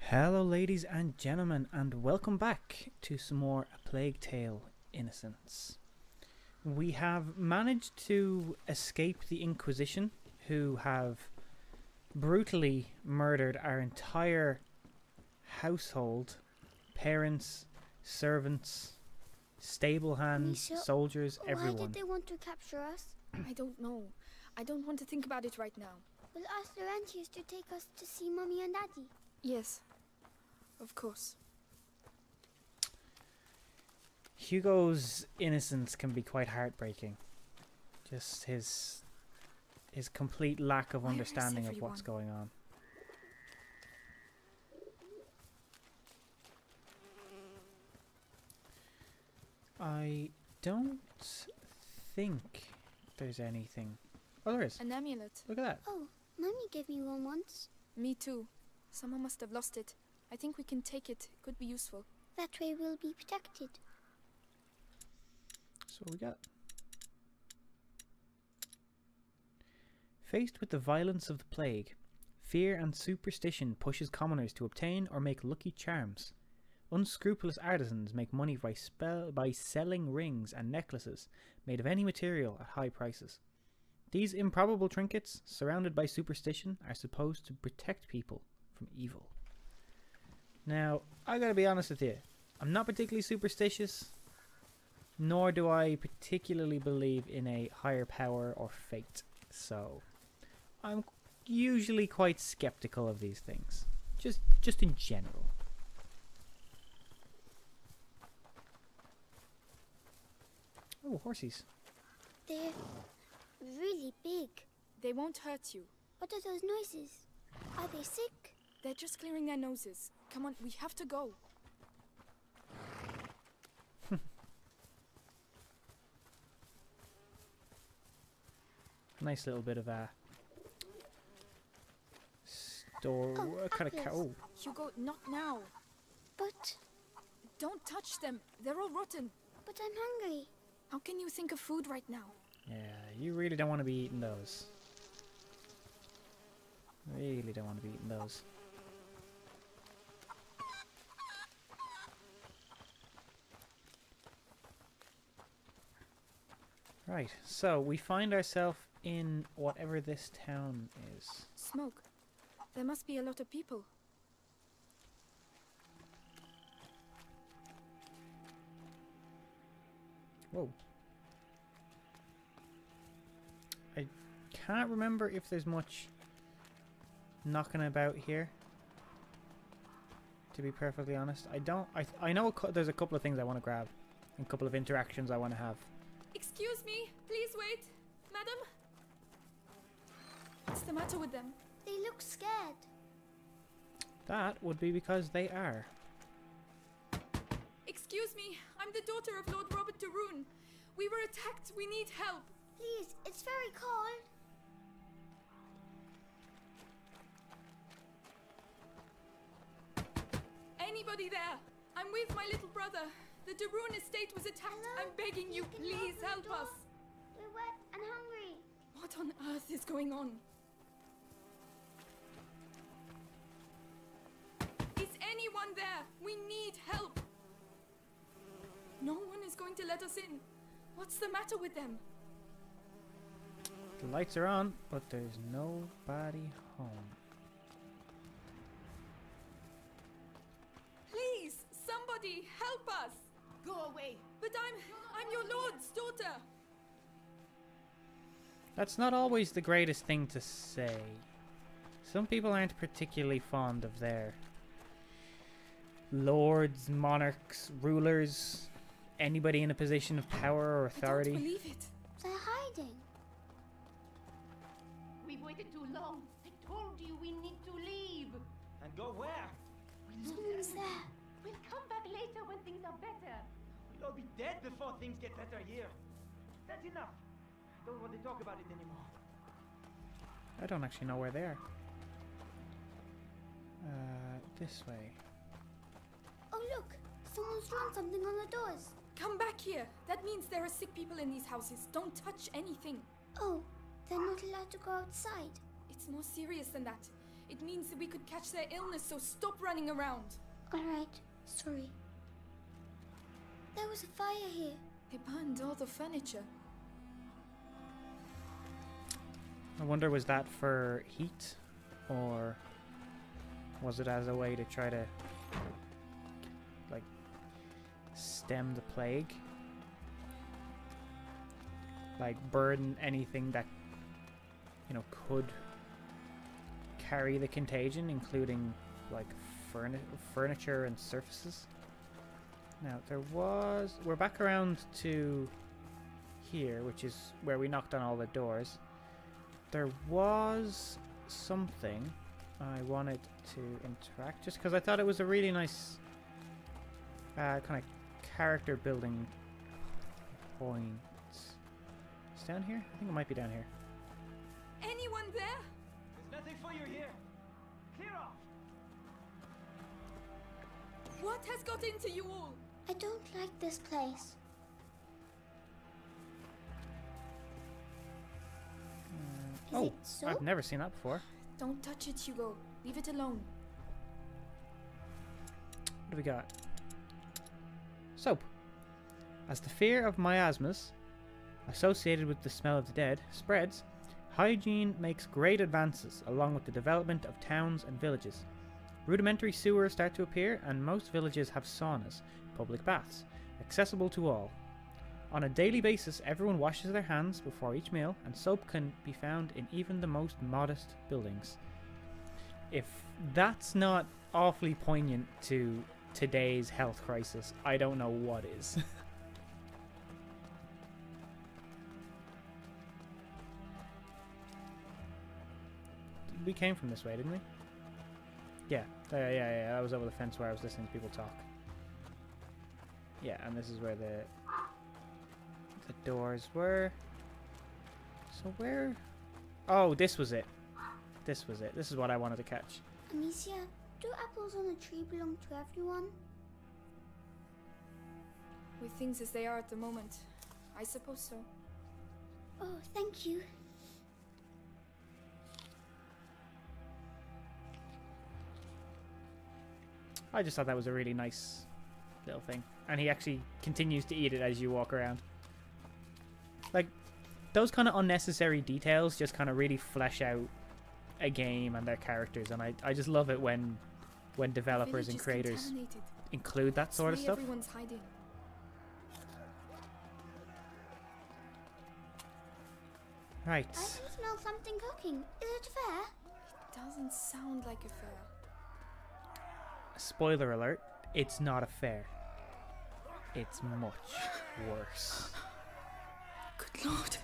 Hello ladies and gentlemen, and welcome back to some more A Plague Tale: Innocence. We have managed to escape the Inquisition, who have brutally murdered our entire household, parents, servants, stable hands, Amicia, soldiers, everyone. Why did they want to capture us? I don't know. I don't want to think about it right now. We'll ask Laurentius to take us to see Mummy and Daddy. Yes, of course. Hugo's innocence can be quite heartbreaking. Just his complete lack of understanding of what's going on. I don't think there's anything. Oh, there is. An amulet. Look at that. Oh, Mummy gave me one once. Me too. Someone must have lost it. I think we can take it. It could be useful. That way we'll be protected. So what we got. Faced with the violence of the plague, fear and superstition pushes commoners to obtain or make lucky charms. Unscrupulous artisans make money by selling rings and necklaces made of any material at high prices. These improbable trinkets, surrounded by superstition, are supposed to protect people from evil. Now, I gotta be honest with you, I'm not particularly superstitious, nor do I particularly believe in a higher power or fate, so I'm usually quite skeptical of these things, just in general. Oh, horsies. They're really big. They won't hurt you. What are those noises? Are they sick? They're just clearing their noses. Come on, we have to go. Nice little bit of a store. Oh, Kind of apples. Hugo, not now. But Don't touch them. They're all rotten. I'm hungry. How can you think of food right now? Yeah, you really don't want to be eating those. Really don't want to be eating those. Right, so we find ourselves in whatever this town is. Smoke. There must be a lot of people. Whoa. I can't remember if there's much knocking about here, to be perfectly honest. I know there's a couple of things I want to grab and a couple of interactions I want to have. Excuse me. Please wait. Madam? What's the matter with them? They look scared. That would be because they are. Excuse me. I'm the daughter of Lord Robert de Rune. We were attacked. We need help. Please, it's very cold. Anybody there? I'm with my little brother. The de Rune estate was attacked. Hello? I'm begging you, Can please open the help door? us. We're wet and hungry. What on earth is going on? Is anyone there? We need help. No one is going to let us in. What's the matter with them? The lights are on, but there's nobody home. Please, somebody help us. Go away! But I'm your lord's daughter. That's not always the greatest thing to say. Some people aren't particularly fond of their lords, monarchs, rulers, anybody in a position of power or I don't authority. believe it. They're hiding. We've waited too long. I told you we need to leave. And go where? Someone's there. We'll come back later when things are better. We'll all be dead before things get better here. That's enough. Don't want to talk about it anymore. I don't actually know where they are. This way. Oh look, someone's drawn something on the doors. Come back here. That means there are sick people in these houses. Don't touch anything. Oh, they're not allowed to go outside. It's more serious than that. It means that we could catch their illness, so stop running around. Alright, sorry. There was a fire here. They burned all the furniture. I wonder, was that for heat? Or was it as a way to try to, like, stem the plague? Like, burn anything that, you know, could carry the contagion, including, like, furniture and surfaces. Now, there was... We're back around to here, which is where we knocked on all the doors. There was something I wanted to interact, just because I thought it was a really nice kind of character building point. It's down here? I think it might be down here. Anyone there? There's nothing for you here. Clear off. What has got into you all? I don't like this place. Is it soap? I've never seen that before. Don't touch it, Hugo. Leave it alone. What do we got? Soap. As the fear of miasmas, associated with the smell of the dead, spreads, hygiene makes great advances along with the development of towns and villages. Rudimentary sewers start to appear, and most villages have saunas, public baths, accessible to all. On a daily basis, everyone washes their hands before each meal, and soap can be found in even the most modest buildings. If that's not awfully poignant to today's health crisis, I don't know what is. We came from this way, didn't we? Yeah, yeah. That was over the fence where I was listening to people talk. Yeah, and this is where the doors were. So where? Oh, this was it. This was it. This is what I wanted to catch. Amicia, do apples on a tree belong to everyone? With things as they are at the moment, I suppose so. Oh, thank you. I just thought that was a really nice little thing. And he actually continues to eat it as you walk around. Like, those kind of unnecessary details just kind of really flesh out a game and their characters. And I just love it when developers and creators include that sort of stuff. Everyone's hiding. Right. I can smell something cooking. Is it fair? It doesn't sound like a fair. Spoiler alert, it's not a fair. It's much worse. Good lord.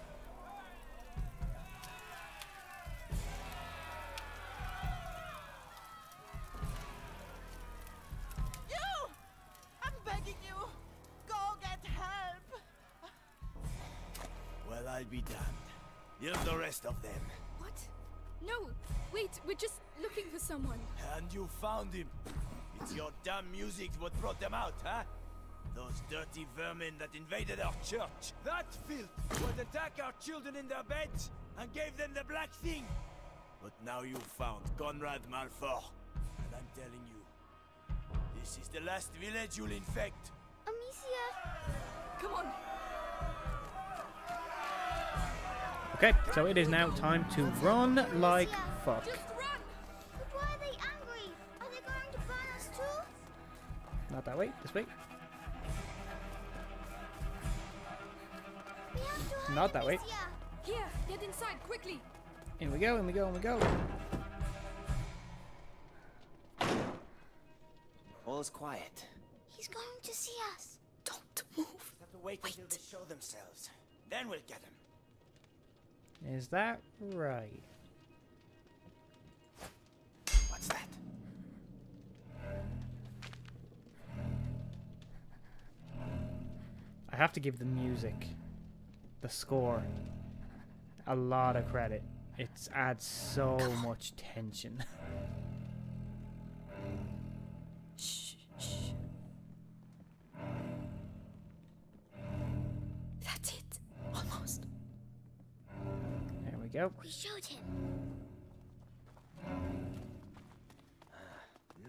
You! I'm begging you! Go get help! Well, I'll be damned. Here's the rest of them. What? No, wait, we're just looking for someone. And you found him. It's your damn music what brought them out, huh? Those dirty vermin that invaded our church. That filth would attack our children in their beds and gave them the black thing. But now you found Conrad Malfour. And I'm telling you, this is the last village you'll infect. Amicia! Come on. Okay, so it is now time to run like fuck. Just run! But why are they angry? Are they going to burn us too? Not that way, this way. We have to hide, Not that way. Amicia. Here, get inside, quickly. In we go, in we go, in we go. All is quiet. He's going to see us. Don't move. Have to wait until they show themselves. Then we'll get them. Is that right? What's that? I have to give the music, the score, a lot of credit. It adds so much tension. Shh, shh. That's it. Almost. There we go. We showed him.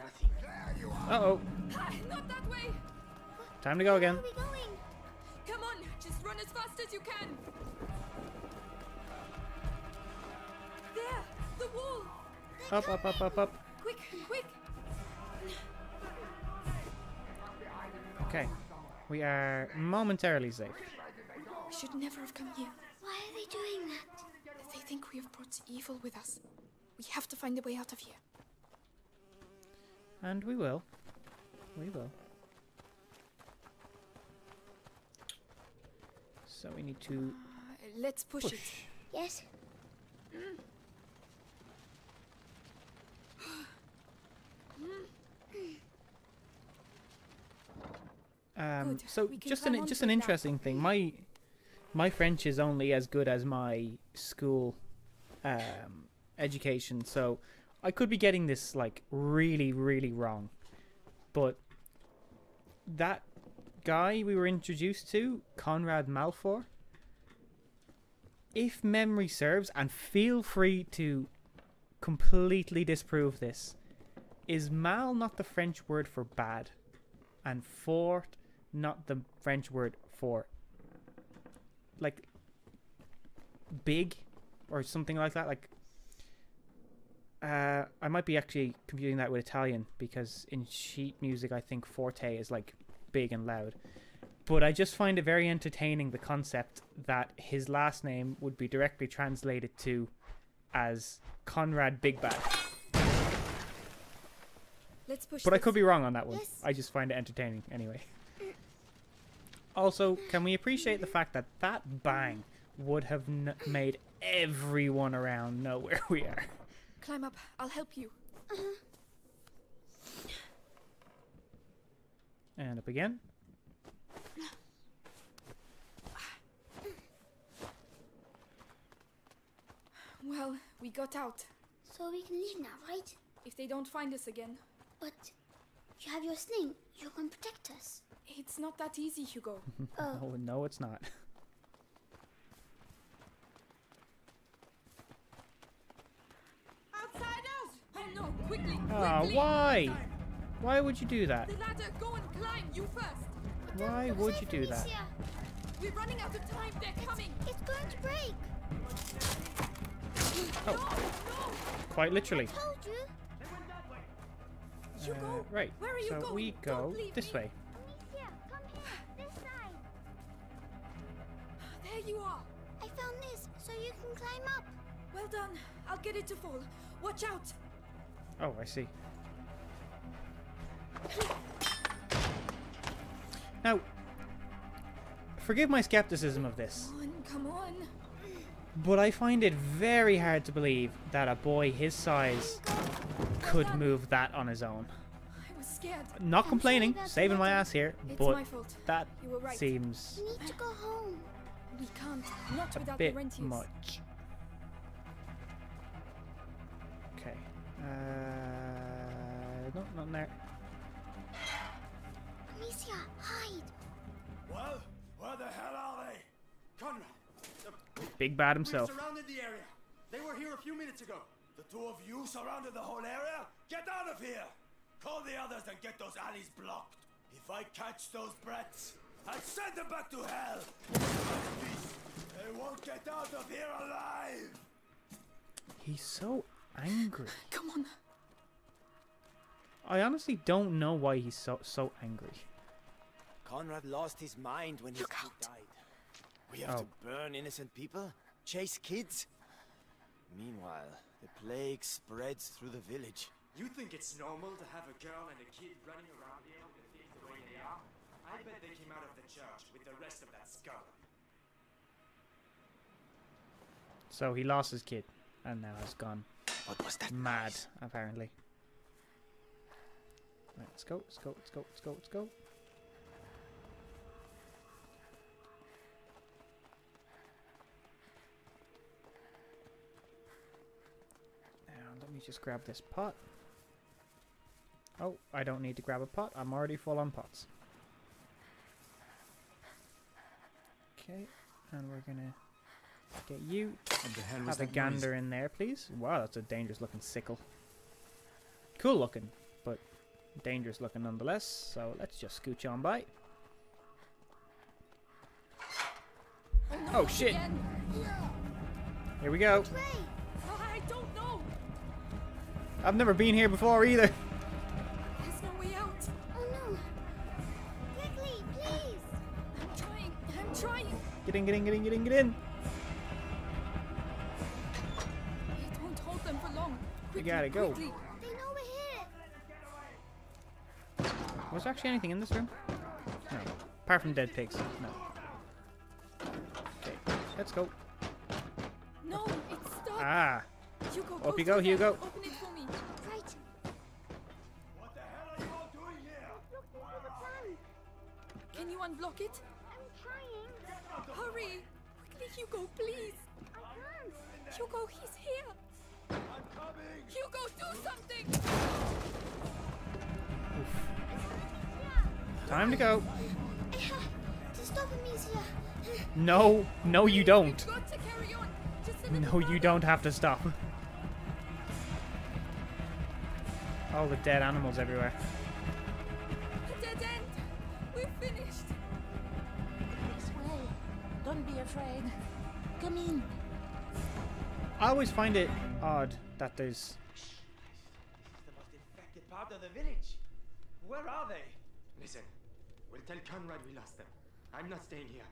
nothing. Uh-oh. Not that way! Time to go again. Where are we going? Come on, just run as fast as you can! There! The wall! Up, up, up, up, up. Quick, quick! Okay. We are momentarily safe. We should never have come here. Why are they doing that? They think we have brought evil with us. We have to find a way out of here. And we will. We will. So we need to Let's push it. Yes. Good. So We can just climb an onto it now. interesting thing. My French is only as good as my school education, so I could be getting this like really, really wrong. But that guy we were introduced to, Conrad Malfour, if memory serves, and feel free to completely disprove this, is mal not the French word for bad, and fort not the French word for like big or something like that? Like I might be actually confusing that with Italian, because in sheet music I think forte is like big and loud. But I just find it very entertaining, the concept that his last name would be directly translated to as Conrad Big Bad. Let's push But I this. could be wrong on that one. Yes. I just find it entertaining anyway. Also, can we appreciate the fact that that bang would have made everyone around know where we are? Climb up. I'll help you. And up again. Well, we got out. So we can leave now, right? If they don't find us again. But you have your sling. You can protect us. It's not that easy, Hugo. Oh. Oh, no, it's not. Outsiders! Oh no, quickly, Ah, quickly! why? Why would you do that? The ladder, go and climb, you first! Why would you do that? Amicia, We're running out of time, they're coming! it's going to break. No, Quite literally. Told you. no! Hugo, Right, where are you so going? we Don't go leave this me. way. Amicia, come here. This side. There you are! I found this, so you can climb up. Well done. I'll get it to fall. Watch out! Oh, I see. Now, forgive my skepticism of this, Come on. but I find it very hard to believe that a boy his size could move that on his own. I was scared. Not I'm complaining, sorry about the saving my letter. ass here, It's but my fault. that You were right. seems We need to go home. We can't. Not a without bit Laurentius. much. Okay. No, not in there. Amicia, hide. Well, where the hell are they? Conrad, Big Bad we've himself. surrounded the area. They were here a few minutes ago. The two of you surrounded the whole area? Get out of here! Call the others and get those alleys blocked. If I catch those brats, I'll send them back to hell! They won't get out of here alive! He's so angry. Come on. I honestly don't know why he's so angry. Conrad lost his mind when his kid died. We have to burn innocent people? Chase kids? Meanwhile, the plague spreads through the village. You think it's normal to have a girl and a kid running around here with things the way they are? I bet they came out of the church with the rest of that scum. So he lost his kid, and now has gone What was that mad, noise? apparently. Right, let's go, let's go, let's go, let's go, let's go. Now, let me just grab this pot. Oh, I don't need to grab a pot. I'm already full on pots. Okay, and we're gonna get you. What the hell was Have a that gander in there, please. Wow, that's a dangerous looking sickle. Cool looking, but Dangerous looking nonetheless, so let's just scooch on by. Oh shit! Again. Here we go. Which way? I don't know. I've never been here before either. There's no way out. Oh no. Quickly, please. I'm trying. Get in, get in, get in, get in, get in. It won't hold them for long. We gotta go. Quickly. They know we're here. Was there actually anything in this room? No. Apart from dead pigs. No. Okay, let's go. No, it's stuck. Ah. Hugo, Up you through go, there. Hugo. Open it for me. Right. What the hell are you all doing here? Looking for the plan. Can you unblock it? I'm trying. Hurry. Quickly, Hugo, please. I can't. Hugo, he's here. I'm coming! Hugo, do something. Time to go. I have to stop Amicia. No, no you don't. You've got to carry on. Just a little No, you further. don't have to stop. All the dead animals everywhere. A dead end. We're finished. This way. Don't be afraid. Come in. I always find it odd that there's... This is the most infected part of the village. Where are they? Listen, we'll tell Conrad we lost them. I'm not staying here.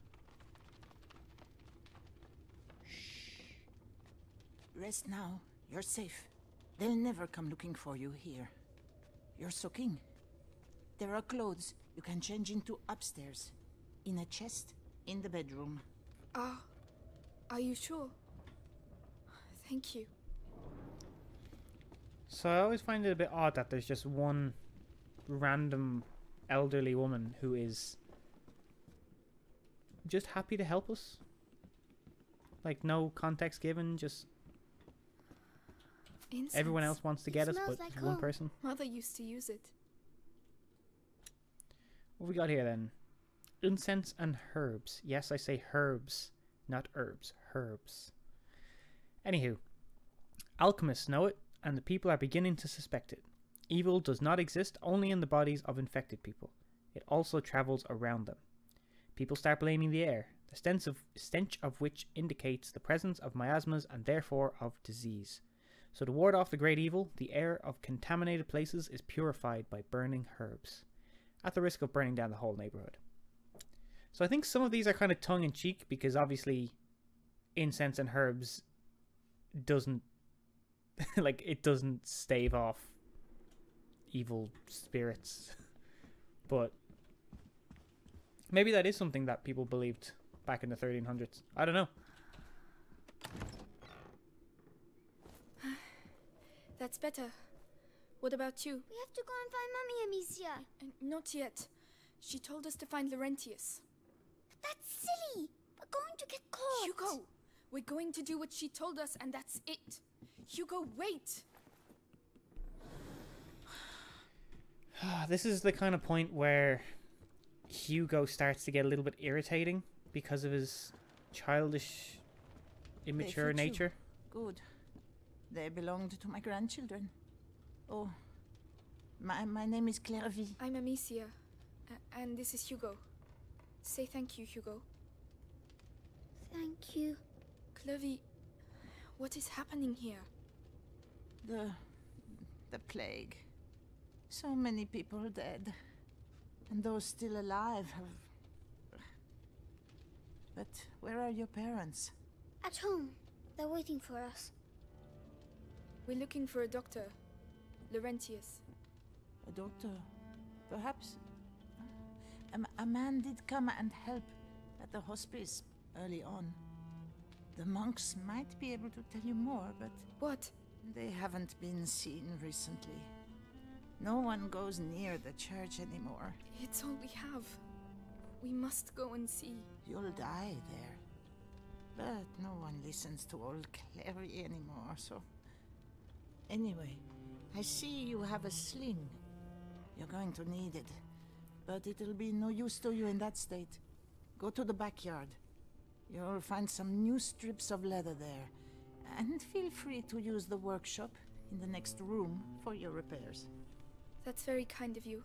Rest now. You're safe. They'll never come looking for you here. You're soaking. There are clothes you can change into upstairs. In a chest in the bedroom. Are you sure? Thank you. So I always find it a bit odd that there's just one random elderly woman who is just happy to help us. Like, no context given, just Incense. everyone else wants to get us, smells but like one home. person. Mother used to use it. What we got here then? Incense and herbs. Yes, I say herbs, not herbs. Herbs. Anywho, alchemists know it, and the people are beginning to suspect it. Evil does not exist only in the bodies of infected people. It also travels around them. People start blaming the air, the stench of which indicates the presence of miasmas and therefore of disease. So to ward off the great evil, the air of contaminated places is purified by burning herbs, at the risk of burning down the whole neighborhood. So I think some of these are kind of tongue-in-cheek, because obviously incense and herbs doesn't like, it doesn't stave off evil spirits. But maybe that is something that people believed back in the 1300s. I don't know. That's better. What about you? We have to go and find Mummy, Amicia. Not yet. She told us to find Laurentius. That's silly. We're going to get caught. Hugo, we're going to do what she told us, and that's it. Hugo, wait. This is the kind of point where Hugo starts to get a little bit irritating because of his childish, immature fit you. nature. Good. They belonged to my grandchildren. Oh, my name is Clairvy. I'm Amicia, and this is Hugo. Say thank you, Hugo. Thank you. Clovey, what is happening here? The plague. So many people dead. And those still alive have... But where are your parents? At home. They're waiting for us. We're looking for a doctor. Laurentius. A doctor? Perhaps? A man did come and help at the hospice early on. The monks might be able to tell you more, but What? they haven't been seen recently. No one goes near the church anymore. It's all we have. We must go and see. You'll die there. But no one listens to old Clary anymore, so... Anyway, I see you have a sling. You're going to need it. But it'll be no use to you in that state. Go to the backyard. You'll find some new strips of leather there. And feel free to use the workshop in the next room for your repairs. That's very kind of you.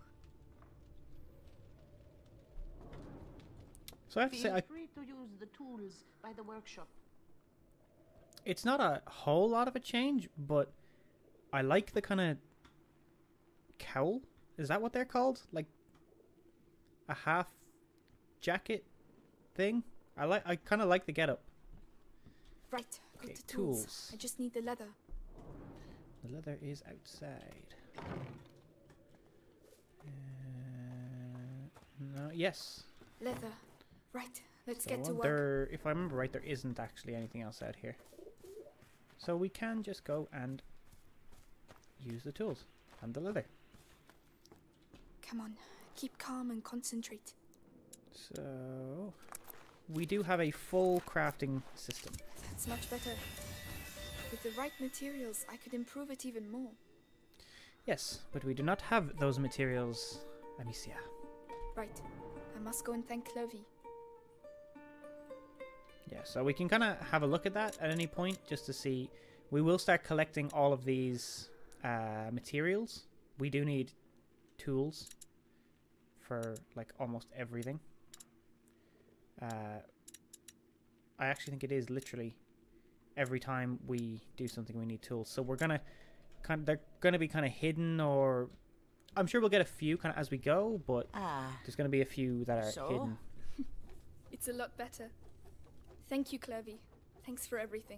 So I have to say, Feel free to use the tools by the workshop. it's not a whole lot of a change, but I like the kind of cowl. Is that what they're called? Like a half jacket thing? I kind of like the getup. Right, got Okay, the tools. tools. I just need the leather. The leather is outside. No, yes. Leather. Right, let's So get to work. there, if I remember right, there isn't actually anything else out here. So we can just go and use the tools and the leather. Come on, keep calm and concentrate. So we do have a full crafting system. That's much better. With the right materials, I could improve it even more. Yes, but we do not have those materials, Amicia. Right, I must go and thank Clovey. Yeah, so we can kind of have a look at that at any point just to see. We will start collecting all of these materials. We do need tools for like almost everything. I actually think it is literally every time we do something we need tools. So we're gonna they're gonna be kind of hidden, or I'm sure we'll get a few kind of as we go, but there's gonna be a few that are hidden. It's a lot better. Thank you, Clovey. Thanks for everything.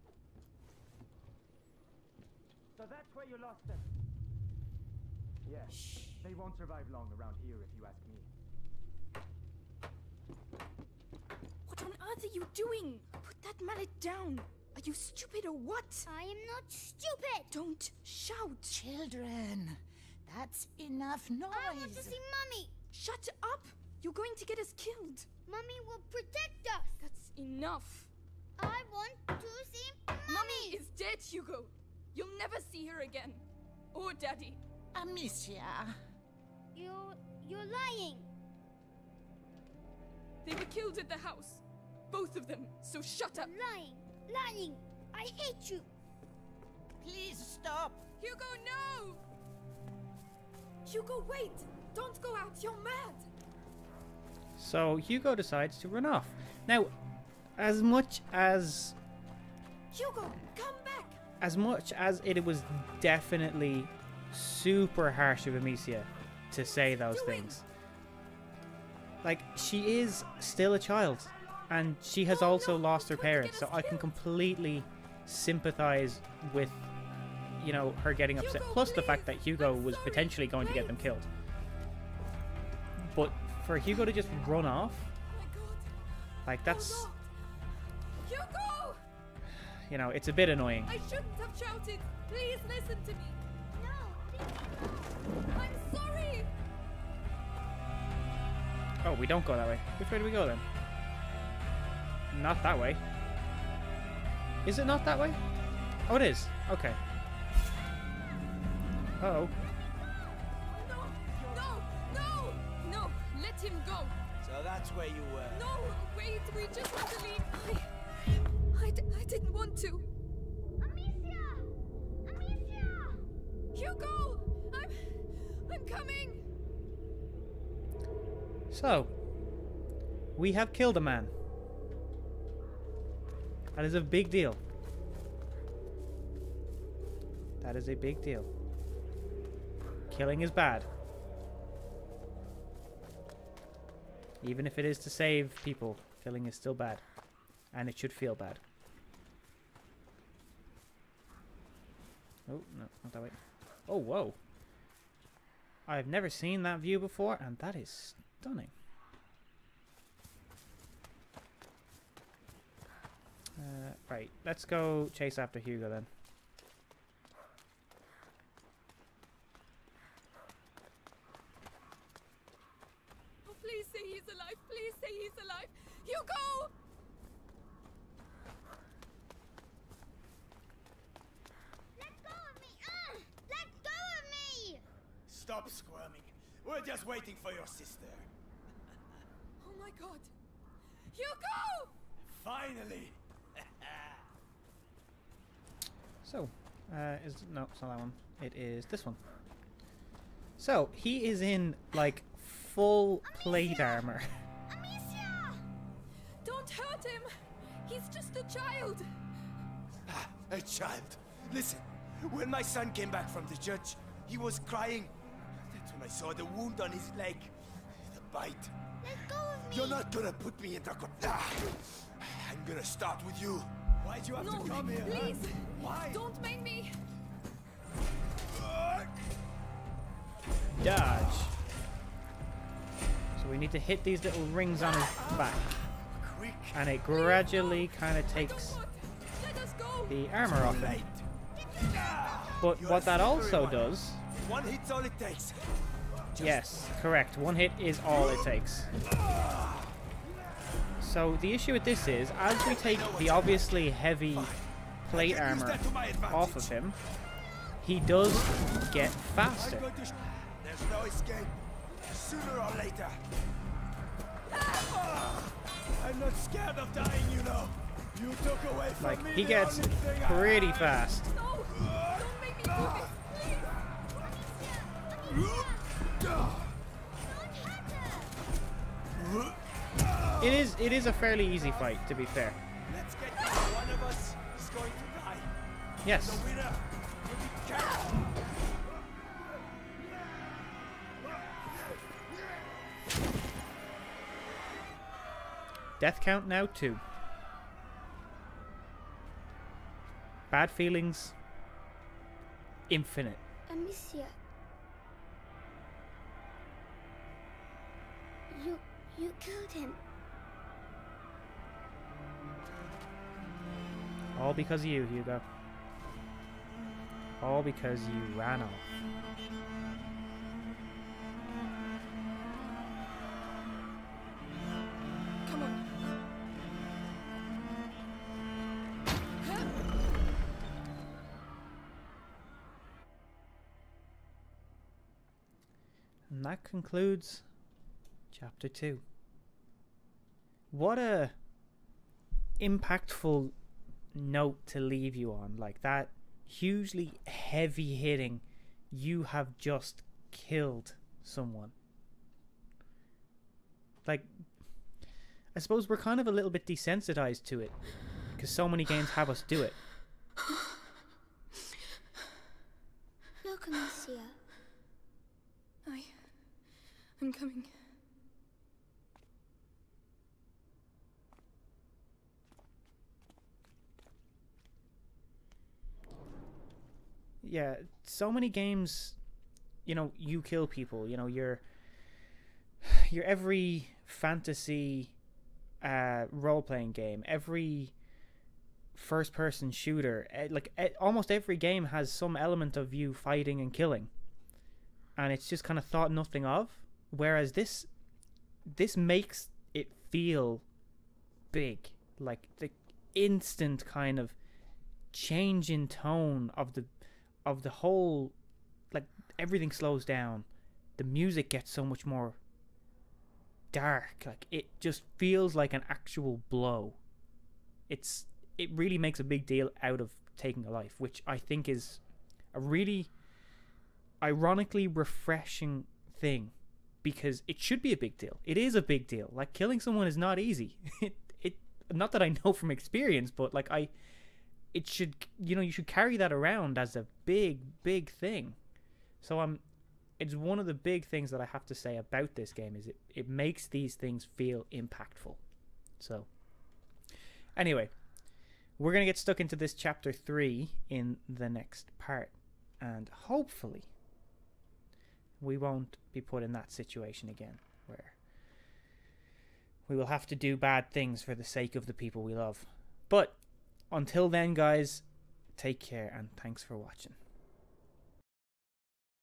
So that's where you lost them. Yeah. They won't survive long around here if you ask me. What on earth are you doing? Put that mallet down. Are you stupid or what? I am not stupid. Don't shout. Children, that's enough noise. I want to see Mummy. Shut up. You're going to get us killed. Mummy will protect us. That's enough. I want to see Mummy. Mummy is dead, Hugo. You'll never see her again. Or Daddy. Amicia. You're lying. They were killed at the house. Both of them. So shut up. Lying. I hate you. Please stop. Hugo, no! Hugo, wait! Don't go out. You're mad. So Hugo decides to run off. Now, as much as Hugo, come back! as much as it was definitely super harsh of Amicia to say those things, like, she is still a child, and she has also lost her parents, so I can completely sympathize with, you know, her getting upset. Hugo, Plus the please, fact that Hugo was sorry. potentially going to get them Wait. killed. But for Hugo to just run off, Oh my god. like, that's, Hugo! you know, it's a bit annoying. I shouldn't have shouted. Please listen to me. No, please. I'm sorry. Oh, we don't go that way. Which way do we go then? Not that way. Is it not that way? Oh, it is. Okay. Uh-oh. No, let him go. So that's where you were. No, wait, we just want to leave. I didn't want to. Amicia! Hugo, I'm coming. So, we have killed a man. That is a big deal. That is a big deal. Killing is bad. Even if it is to save people, killing is still bad. And it should feel bad. Oh, no, not that way. Oh, whoa. I've never seen that view before, and that is stunning. Right, let's go chase after Hugo then. Oh, please say he's alive. Please say he's alive. Hugo! Let go of me! Let go of me! Stop squirming. We're just waiting for your sister. Oh my god. Hugo! Finally! So, no, it's not that one. It is this one. So, he is in, like, full plate armor. Amicia! Don't hurt him! He's just a child! Ah, a child. Listen, when my son came back from the church, he was crying. That's when I saw the wound on his leg. The bite. Let go of me! You're not gonna put me in the I'm gonna start with you. Why'd you have No, to come here? please! Huh? Why? Don't make me! Dodge. So we need to hit these little rings on his back. Quick. And it gradually kind of takes Let us go! the armor off him. Late. But You're what a that slippery also one. does... One hit's all it takes. Yes, correct. One hit is all it takes. So the issue with this is, as we take the obviously heavy plate I can use armor that to my advantage. off of him, he does get I'm faster. going to There's no escape. Sooner or later. I'm not scared of dying, you know. You took away from Like, me he the gets only thing I pretty had. fast. No! Don't make me do this! It is a fairly easy fight, to be fair. Let's get this. One of us is going to die. Yes. The winner will be careful. Death count now 2. Bad feelings. Infinite. Amicia. You killed him. All because of you, Hugo. All because you ran off. Come on. And that concludes chapter 2. What a impactful note to leave you on. Like, that hugely heavy hitting, you have just killed someone. Like, I suppose we're kind of a little bit desensitized to it because so many games have us do it. Look, Amicia. I'm coming. Yeah, so many games, you know, you kill people. You know, your every fantasy role-playing game, every first-person shooter, almost every game has some element of you fighting and killing, and it's just kind of thought nothing of. Whereas this makes it feel big, like the instant kind of change in tone of the whole, like, everything slows down, the music gets so much more dark, like it just feels like an actual blow. It really makes a big deal out of taking a life, which I think is a really ironically refreshing thing, because it should be a big deal. It is a big deal. Like, killing someone is not easy. It not that I know from experience, but like it should, you know, you should carry that around as a big thing. So it's one of the big things that I have to say about this game is it makes these things feel impactful. So anyway, we're going to get stuck into this chapter 3 in the next part, and hopefully we won't be put in that situation again where we will have to do bad things for the sake of the people we love. But until then, guys, take care and thanks for watching.